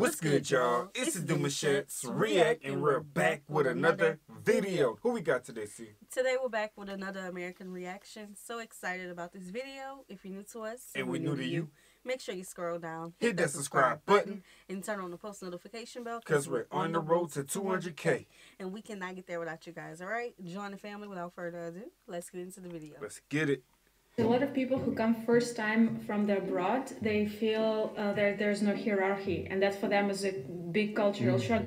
What's good, y'all? It's the Machettes React, and we're back with another video. Who we got today, C? Today we're back with another American reaction. So excited about this video. If you're new to us, and we're new to you, make sure you scroll down, hit that subscribe button, and turn on the post notification bell, because we're on the road to 200K. And we cannot get there without you guys, alright? Join the family without further ado. Let's get into the video. Let's get it. A lot of people who come first time from the abroad, they feel there's no hierarchy, and that for them is a big cultural shock.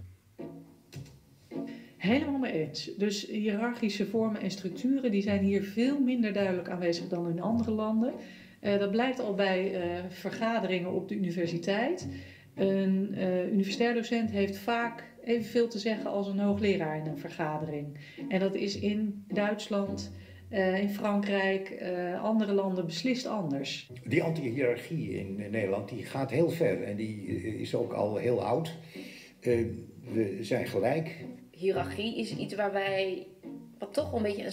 Helemaal mee eens. Dus hiërarchische vormen en structuren die zijn hier veel minder duidelijk aanwezig dan in andere landen. Dat blijkt al bij vergaderingen op de universiteit. Een universitair docent heeft vaak evenveel te zeggen als een hoogleraar in een vergadering. En dat is in Duitsland, in Frankrijk, andere landen beslist anders. Die anti-hiërarchie in Nederland die gaat heel ver en die is ook al heel oud. We zijn gelijk. Hiërarchie is iets wat toch wel een beetje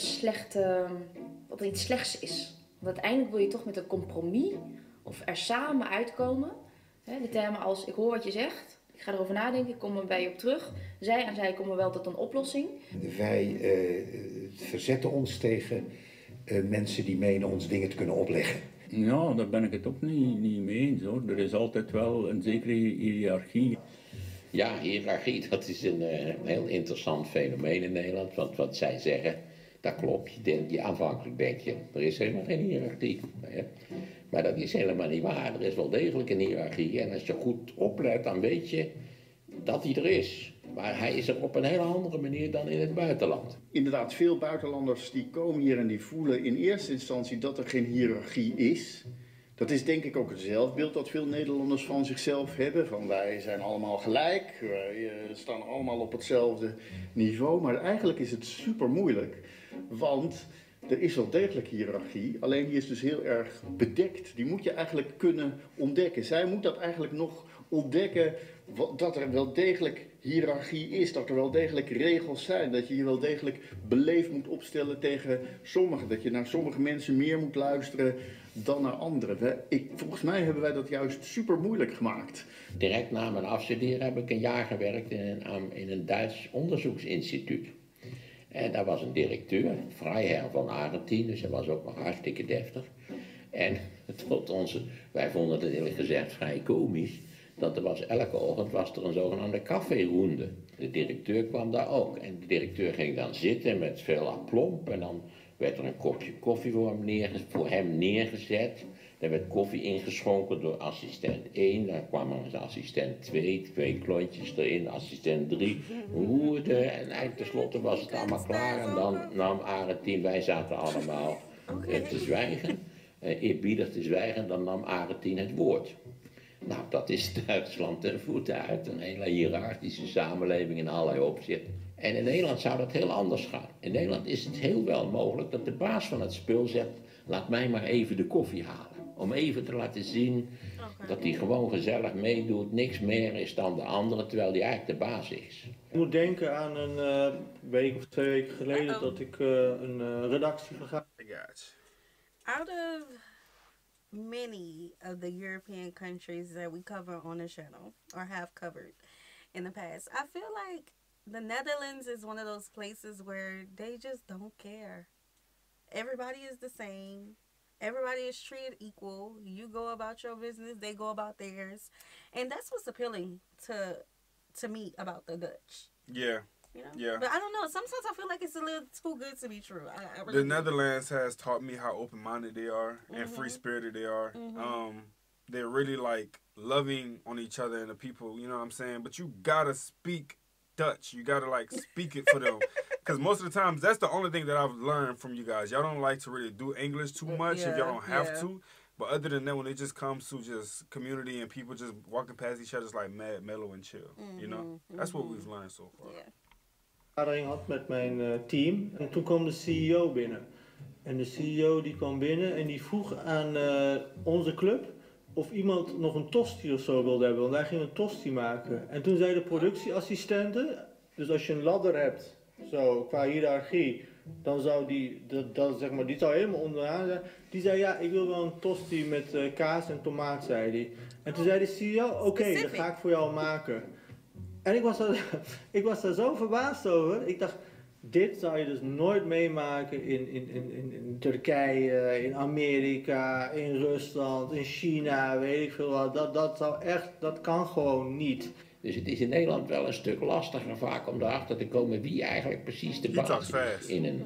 wat iets slechts is. Want uiteindelijk wil je toch met een compromis of er samen uitkomen. De termen als ik hoor wat je zegt, ik ga erover nadenken, ik kom er bij je op terug. Zij en zij komen wel tot een oplossing. Wij verzetten ons tegen mensen die menen ons dingen te kunnen opleggen. Ja, daar ben ik het ook niet mee eens hoor. Er is altijd wel een zekere hiërarchie. Ja, hiërarchie, dat is een heel interessant fenomeen in Nederland. Want wat zij zeggen, dat klopt. Aanvankelijk denk je, er is helemaal geen hiërarchie. Maar dat is helemaal niet waar. Er is wel degelijk een hiërarchie. En als je goed oplet, dan weet je dat die er is. Maar hij is er op een hele andere manier dan in het buitenland. Inderdaad, veel buitenlanders die komen hier en die voelen in eerste instantie dat er geen hiërarchie is. Dat is denk ik ook het zelfbeeld dat veel Nederlanders van zichzelf hebben. Van wij zijn allemaal gelijk, wij staan allemaal op hetzelfde niveau. Maar eigenlijk is het super moeilijk, want er is wel degelijk hiërarchie, alleen die is dus heel erg bedekt. Die moet je eigenlijk kunnen ontdekken. Zij moet dat eigenlijk nog ontdekken, dat er wel degelijk hiërarchie is, dat er wel degelijk regels zijn, dat je je wel degelijk beleefd moet opstellen tegen sommigen, dat je naar sommige mensen meer moet luisteren dan naar anderen. Volgens mij hebben wij dat juist super moeilijk gemaakt. Direct na mijn afstuderen heb ik een jaar gewerkt in een Duits onderzoeksinstituut. En daar was een directeur, Freiherr van Arentin, dus hij was ook nog hartstikke deftig. En wij vonden het eerlijk gezegd vrij komisch, dat elke ochtend was er een zogenaamde caféroende. De directeur kwam daar ook en de directeur ging dan zitten met veel aplomb en dan werd er een kopje koffie voor hem neergezet. Er werd koffie ingeschonken door assistent 1, dan kwam er assistent 2 klontjes erin, assistent 3 roerde en tenslotte was het allemaal klaar en dan nam Arentin, wij zaten allemaal te zwijgen, eerbiedig te zwijgen, dan nam Arentin het woord. Nou, dat is Duitsland ten voeten uit, een hele hiërarchische samenleving in allerlei opzichten. En in Nederland zou dat heel anders gaan. In Nederland is het heel wel mogelijk dat de baas van het spul zegt, laat mij maar even de koffie halen. Om even te laten zien dat hij gewoon gezellig meedoet, niks meer is dan de andere, terwijl hij eigenlijk de baas is. Ik moet denken aan een week of 2 weken geleden dat ik een redactievergadering had. Out of many of the European countries that we cover on the channel, or have covered in the past, I feel like the Netherlands is one of those places where they just don't care. Everybody is the same. Everybody is treated equal. You go about your business, they go about theirs. And that's what's appealing to me about the Dutch. Yeah. You know? Yeah. But I don't know. Sometimes I feel like it's a little too good to be true. I really the Netherlands has taught me how open-minded they are and free-spirited they are. They're really like loving on each other and the people, you know what I'm saying? But you gotta speak Dutch. You gotta like speak it for them. Because most of the times, that's the only thing that I've learned from you guys. Y'all don't like to really do English too much if y'all don't have to. But other than that, when it just comes to just community and people just walking past each other, it's like mad, mellow and chill. You know? That's what we've learned so far. Yeah. Vergadering had met mijn team en toen kwam de CEO binnen. En de CEO die kwam binnen en die vroeg aan onze club of iemand nog een tosti of zo wilde hebben, want wij gingen een tosti maken. En toen zei de productieassistente, dus als je een ladder hebt, zo qua hiërarchie, dan zou die zou helemaal onderaan zijn. Die zei ja, ik wil wel een tosti met kaas en tomaat, zei hij. En toen zei de CEO, oké, dat ga ik voor jou maken. En ik was daar zo verbaasd over. Ik dacht, dit zou je dus nooit meemaken in Turkije, in Amerika, in Rusland, in China, weet ik veel wat. Dat kan gewoon niet. Dus het is in Nederland wel een stuk lastiger vaak om erachter te komen wie eigenlijk precies de baas is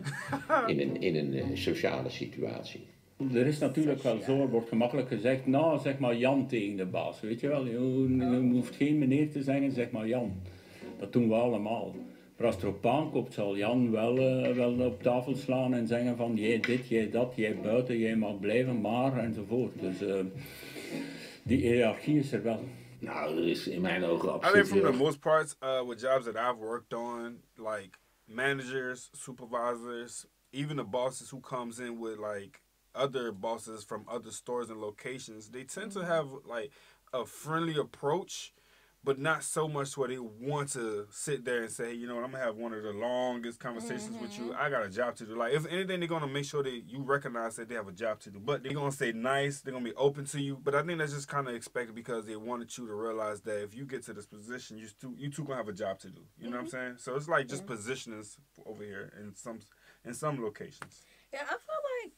in een sociale situatie. Er is natuurlijk wel zo, er wordt gemakkelijk gezegd, nou zeg maar Jan tegen de baas, weet je wel. Je hoeft geen meneer te zeggen, zeg maar Jan. Dat doen we allemaal. Maar als het erop aankomt, zal Jan wel op tafel slaan en zeggen van jij dit, jij dat, jij buiten, jij mag blijven, maar enzovoort. Dus die hiërarchie is er wel. Nou, er is in mijn ogen absoluut... I think from the most parts, with jobs that I've worked on, like managers, supervisors, even the bosses who comes in with like other bosses from other stores and locations, they tend to have like a friendly approach, but not so much where they want to sit there and say, hey, you know what, I'm gonna have one of the longest conversations with you. I got a job to do. Like, if anything, they're gonna make sure that you recognize that they have a job to do. But they're gonna say nice, they're gonna be open to you. But I think that's just kind of expected because they wanted you to realize that if you get to this position, you two gonna have a job to do. You know what I'm saying? So it's like just positioning over here in some locations. Yeah, I feel like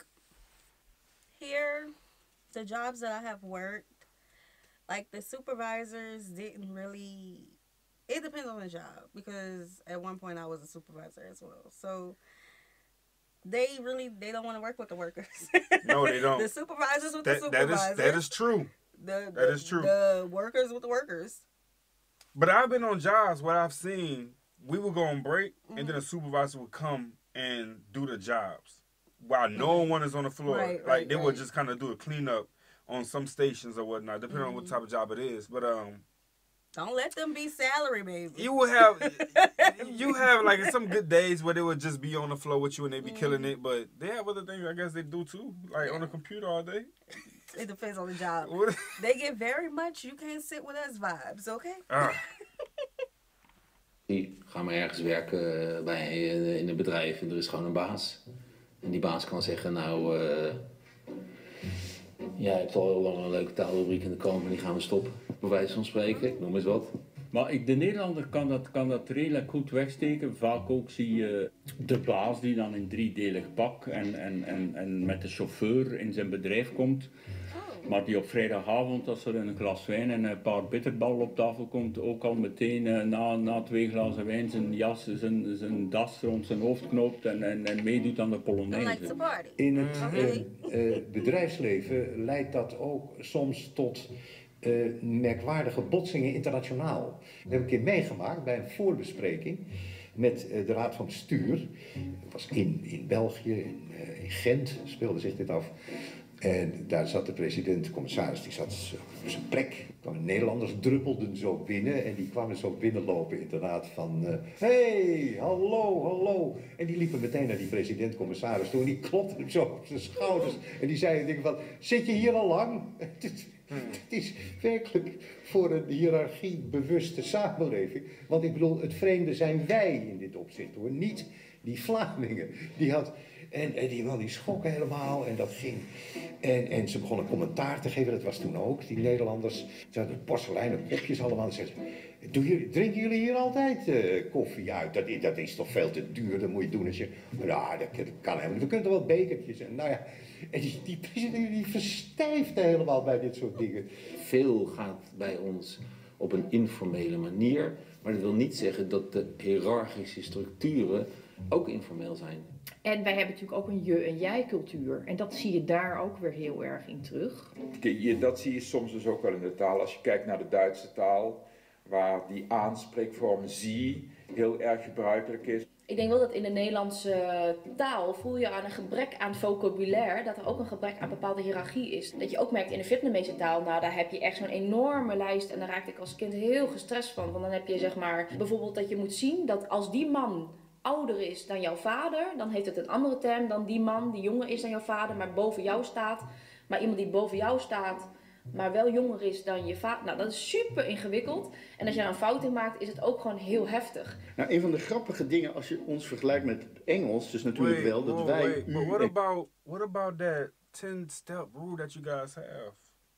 here, the jobs that I have worked, like the supervisors didn't really, it depends on the job, because at one point I was a supervisor as well. So they don't want to work with the workers. No, they don't. The supervisors with the supervisors. That is true. That is true. The workers with the workers. But I've been on jobs where I've seen we would go on break and then a supervisor would come and do the jobs while no one is on the floor. They would just kind of do a cleanup on some stations or whatnot, depending on what type of job it is. But don't let them be salary, baby. You have like some good days where they would just be on the floor with you and they be killing it. But they have other things I guess they do too, like on the computer all day. It depends on the job. They get very much you can't sit with us vibes, okay? Die gaan maar ergens werken in een bedrijf en er is gewoon een baas. En die baas kan zeggen, nou, jij hebt al heel lang een leuke taalrubriek in de krant, maar die gaan we stoppen. Bij wijze van spreken, ik noem eens wat. Maar de Nederlander kan dat redelijk goed wegsteken. Vaak ook zie je de baas die dan in driedelig pak en met de chauffeur in zijn bedrijf komt. Maar die op vrijdagavond, als er een glas wijn en een paar bitterballen op tafel komt, ook al meteen na 2 glazen wijn zijn jas, zijn das rond zijn hoofd knoopt en meedoet aan de Polonaise. In het bedrijfsleven leidt dat ook soms tot merkwaardige botsingen internationaal. Dat heb ik een keer meegemaakt bij een voorbespreking met de Raad van Bestuur. Dat was in België, in Gent speelde zich dit af. En daar zat de president-commissaris, die zat op zijn plek. De Nederlanders druppelden zo binnen en die kwamen zo binnenlopen inderdaad van... hey, hallo. En die liepen meteen naar die president-commissaris toe en die klopte hem zo op zijn schouders. En die zei dingen van, zit je hier al lang? Het is werkelijk voor een hiërarchiebewuste samenleving. Want ik bedoel, het vreemde zijn wij in dit opzicht hoor, niet die Vlamingen. En die schokken helemaal en dat ging. En ze begonnen commentaar te geven, dat was toen ook, die Nederlanders. Ze hadden porseleinen kopjes allemaal. En zeiden ze, drinken jullie hier altijd koffie uit? Dat is toch veel te duur, dat moet je doen als je... Nou, dat kan helemaal niet. We kunnen er wel bekertjes en nou ja. En die president die verstijfde helemaal bij dit soort dingen. Veel gaat bij ons op een informele manier. Maar dat wil niet zeggen dat de hiërarchische structuren ook informeel zijn. En wij hebben natuurlijk ook een je- en jij-cultuur. En dat zie je daar ook weer heel erg in terug. Dat zie je soms dus ook wel in de taal. Als je kijkt naar de Duitse taal, waar die aanspreekvorm zie heel erg gebruikelijk is. Ik denk wel dat in de Nederlandse taal voel je aan een gebrek aan vocabulaire, dat er ook een gebrek aan bepaalde hiërarchie is. Dat je ook merkt in de Vietnamese taal, nou daar heb je echt zo'n enorme lijst en daar raakte ik als kind heel gestrest van. Want dan heb je zeg maar bijvoorbeeld dat je moet zien dat als die man ouder is dan jouw vader, dan heeft het een andere term dan die man die jonger is dan jouw vader, maar boven jou staat. Maar iemand die boven jou staat, maar wel jonger is dan je vader. Nou, dat is super ingewikkeld. En als je daar een fout in maakt, is het ook gewoon heel heftig. Nou, een van de grappige dingen als je ons vergelijkt met het Engels, dus natuurlijk wel dat wij... But what about that 10-step rule that you guys have?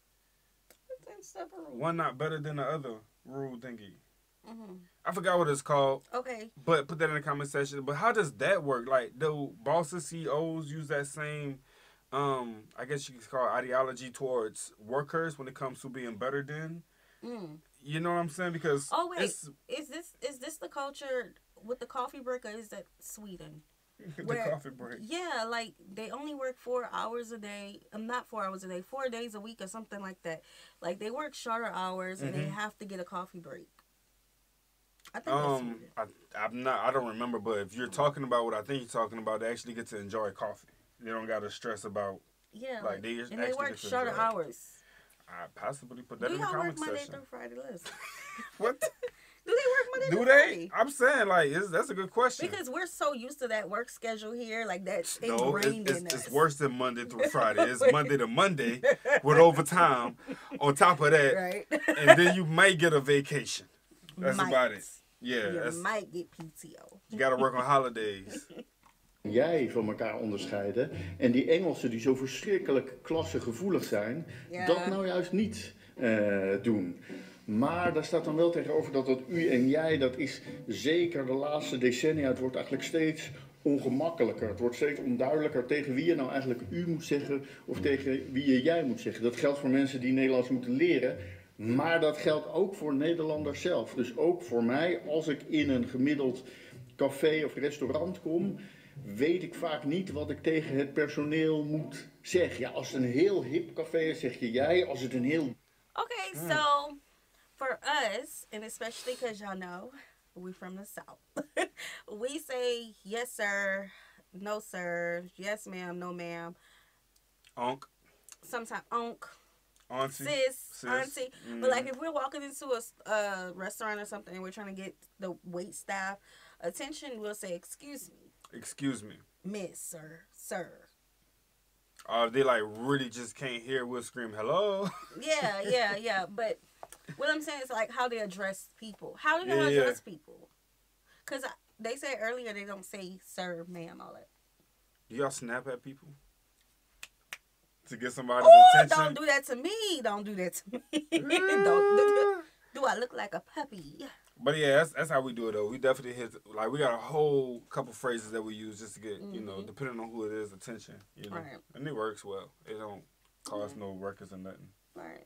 10-step rule. One not better than the other rule thingy. I forgot what it's called. Okay. But put that in the comment section. But how does that work? Like, do bosses, CEOs use that same, I guess you could call it ideology towards workers when it comes to being better than? You know what I'm saying? Because is this the culture with the coffee break, or is that Sweden? The coffee break. Yeah, like they only work 4 hours a day. Not 4 hours a day, 4 days a week or something like that. Like they work shorter hours and they have to get a coffee break. I think that's Sweden. I don't remember, but if you're talking about what I think you're talking about, they actually get to enjoy coffee. They don't got to stress about. Yeah, like they and they work shorter hours. I possibly put that in the comment section. Do y'all work Monday through Friday, Liz? What? Do they work Monday through Friday? Friday? I'm saying, like, that's a good question. Because we're so used to that work schedule here, like that's ingrained in us. It's worse than Monday through Friday. It's Monday to Monday with overtime on top of that. Right. And then you might get a vacation. That's about it. Yeah. You might get PTO. You got to work on holidays. Jij van elkaar onderscheiden. En die Engelsen die zo verschrikkelijk klassegevoelig zijn, dat nou juist niet doen. Maar daar staat dan wel tegenover dat dat u en jij, dat is zeker de laatste decennia, het wordt eigenlijk steeds ongemakkelijker. Het wordt steeds onduidelijker tegen wie je nou eigenlijk u moet zeggen of tegen wie je jij moet zeggen. Dat geldt voor mensen die Nederlands moeten leren. Maar dat geldt ook voor Nederlanders zelf. Dus ook voor mij, als ik in een gemiddeld café of restaurant kom, weet ik vaak niet wat ik tegen het personeel moet zeggen. Ja, als het een heel hip café is, zeg je jij. Als het een heel... Okay, so for us, and especially because y'all know, we from the South, we say yes sir, no sir, yes ma'am, no ma'am. Onk. Sometimes onk. Auntie. Sis. Auntie. But like if we're walking into a restaurant or something and we're trying to get the wait staff attention, we'll say, excuse me. Excuse me. Miss or sir. They like really just can't hear, we'll scream hello. Yeah. But what I'm saying is like how they address people. How do they address people? Because they said earlier they don't say sir, ma'am, all that. Do y'all snap at people? To get somebody's attention? Don't do that to me. Don't do that to me. Do I look like a puppy? But yeah, that's how we do it though. We definitely hit, like, we got a whole couple phrases that we use just to get, you know, depending on who it is, attention. You know? Right. And it works well. It don't cost no records or nothing. Right.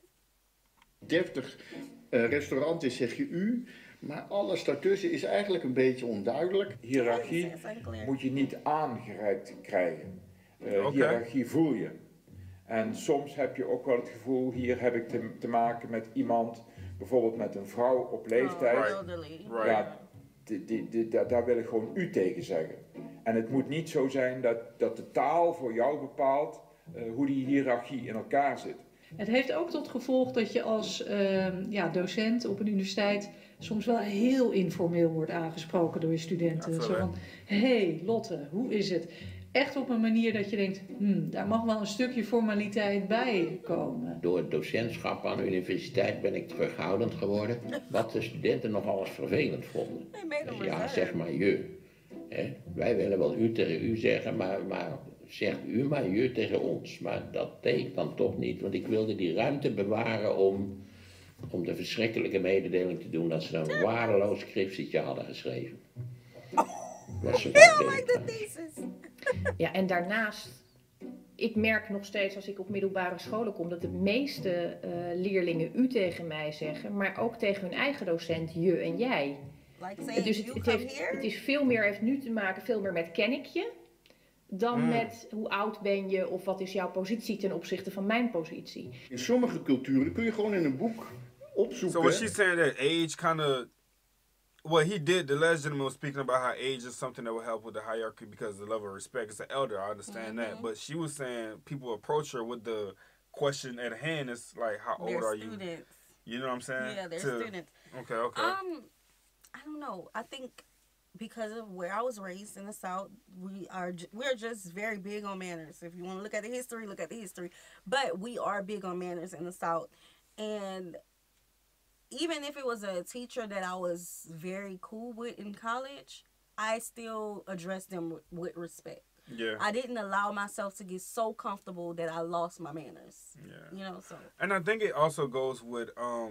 30 restaurant is, zeg je u, maar alles daartussen is eigenlijk een beetje onduidelijk. Hiërarchie moet je niet aangereikt krijgen. Hiërarchie voel je. En soms heb je ook wel het gevoel, hier heb ik te maken met iemand, bijvoorbeeld met een vrouw op leeftijd. Ja, daar wil ik gewoon u tegen zeggen. En het moet niet zo zijn dat de taal voor jou bepaalt hoe die hiërarchie in elkaar zit. Het heeft ook tot gevolg dat je als docent op een universiteit soms wel heel informeel wordt aangesproken door je studenten. Ja, zo van, hey Lotte, hoe is het? Echt op een manier dat je denkt, daar mag wel een stukje formaliteit bij komen. Door het docentschap aan de universiteit ben ik terughoudend geworden. Wat de studenten nogal eens vervelend vonden. Ja, zeg maar je. Wij willen wel u tegen u zeggen, maar zegt u maar je tegen ons. Maar dat deed ik dan toch niet, want ik wilde die ruimte bewaren om de verschrikkelijke mededeling te doen dat ze een waardeloos scriptietje hadden geschreven. Ja, en daarnaast, ik merk nog steeds als ik op middelbare scholen kom, dat de meeste leerlingen u tegen mij zeggen, maar ook tegen hun eigen docent je en jij. Dus het is veel meer, heeft nu te maken veel meer met ken ik je, dan met hoe oud ben je of wat is jouw positie ten opzichte van mijn positie. In sommige culturen kun je gewoon in een boek opzoeken. So was she saying that age kind of, well, he did, the last gentleman was speaking about how age is something that will help with the hierarchy because the level of respect. It's an elder, I understand that. But she was saying people approach her with the question at hand. It's like, how old are you? You know what I'm saying? Yeah, they're students. Okay. I don't know. I think because of where I was raised in the South, we're just very big on manners. If you want to look at the history, look at the history. But we are big on manners in the South. And even if it was a teacher that I was very cool with in college, I still addressed them with respect. Yeah. I didn't allow myself to get so comfortable that I lost my manners. Yeah. You know, so. And I think it also goes with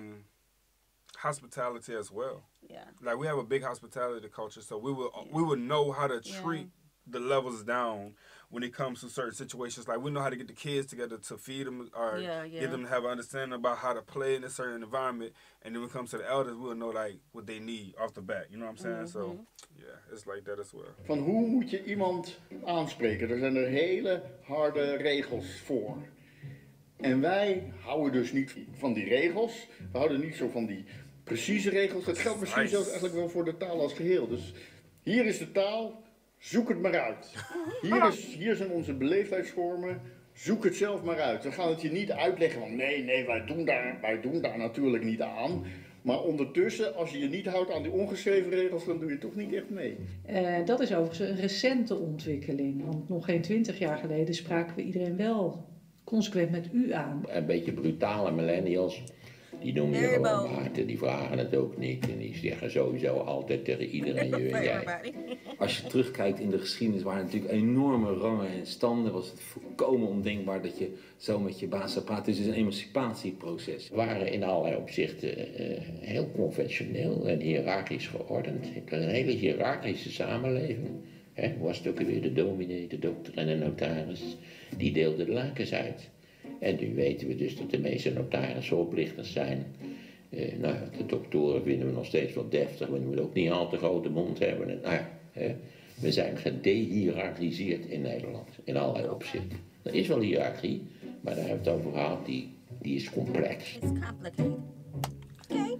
hospitality as well. Yeah. Like we have a big hospitality culture, so we would know how to treat the levels down when it comes to certain situations. Like we know how to get the kids together to feed them or get them to have an understanding about how to play in a certain environment. And then when it comes to the elders, we'll know like what they need off the bat. You know what I'm saying? So yeah, it's like that as well. Van hoe moet je iemand aanspreken? Er zijn er hele harde regels voor. En wij houden dus niet van die regels. We houden niet zo van die precieze regels. Dat geldt misschien zelfs eigenlijk wel voor de taal als geheel. Dus hier is de taal. Zoek het maar uit. Hier zijn onze beleefdheidsvormen. Zoek het zelf maar uit. We gaan het je niet uitleggen van nee, wij doen daar natuurlijk niet aan. Maar ondertussen, als je je niet houdt aan die ongeschreven regels, dan doe je toch niet echt mee. Dat is overigens een recente ontwikkeling. Want nog geen 20 jaar geleden spraken we iedereen wel consequent met u aan. Een beetje brutale millennials. Die noemen je gewoon Maarten, die vragen het ook niet. En die zeggen sowieso altijd tegen iedereen je en jij. Als je terugkijkt in de geschiedenis waren natuurlijk enorme rangen en standen. Was het volkomen ondenkbaar dat je zo met je baas zou praten. Het is een emancipatieproces. We waren in allerlei opzichten heel conventioneel en hiërarchisch geordend. Het was een hele hiërarchische samenleving. Hoe was het ook weer? De dominee, de dokter en de notaris. Die deelden de lakens uit. En nu weten we dus dat de meeste notarissen oplichters zijn. De doktoren vinden we nog steeds wel deftig, maar we moeten ook niet al te grote mond hebben. We zijn gedehierarchiseerd in Nederland, in allerlei opzichten. Er is wel hiërarchie, maar daar hebben we het over gehad, die is complex. It's complicated. Okay.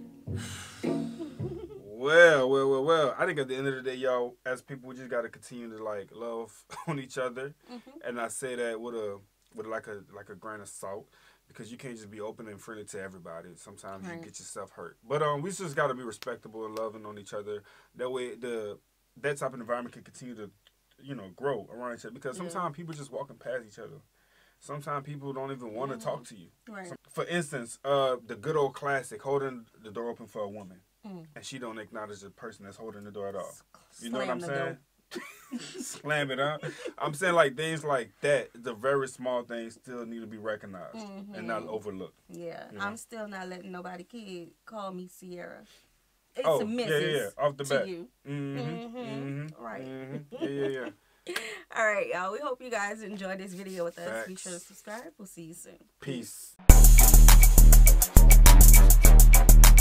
Well. I think at the end of the day, y'all, as people, we just got to continue to like love on each other. And I say that with like a grain of salt, because you can't just be open and friendly to everybody. Sometimes you get yourself hurt. But we just got to be respectable and loving on each other. That way, that type of environment can continue to, grow around each other. Because sometimes people just walking past each other. Sometimes people don't even want to talk to you. Right. For instance, the good old classic, holding the door open for a woman, and she don't acknowledge the person that's holding the door at all. You know what I'm saying? Slam it, huh? I'm saying like things like that, the very small things still need to be recognized and not overlooked. Yeah, you know? I'm still not letting nobody kid call me Sierra. It's a Mrs. Off the bat. You. Right. Yeah. All right, y'all. We hope you guys enjoyed this video with us. Facts. Be sure to subscribe. We'll see you soon. Peace.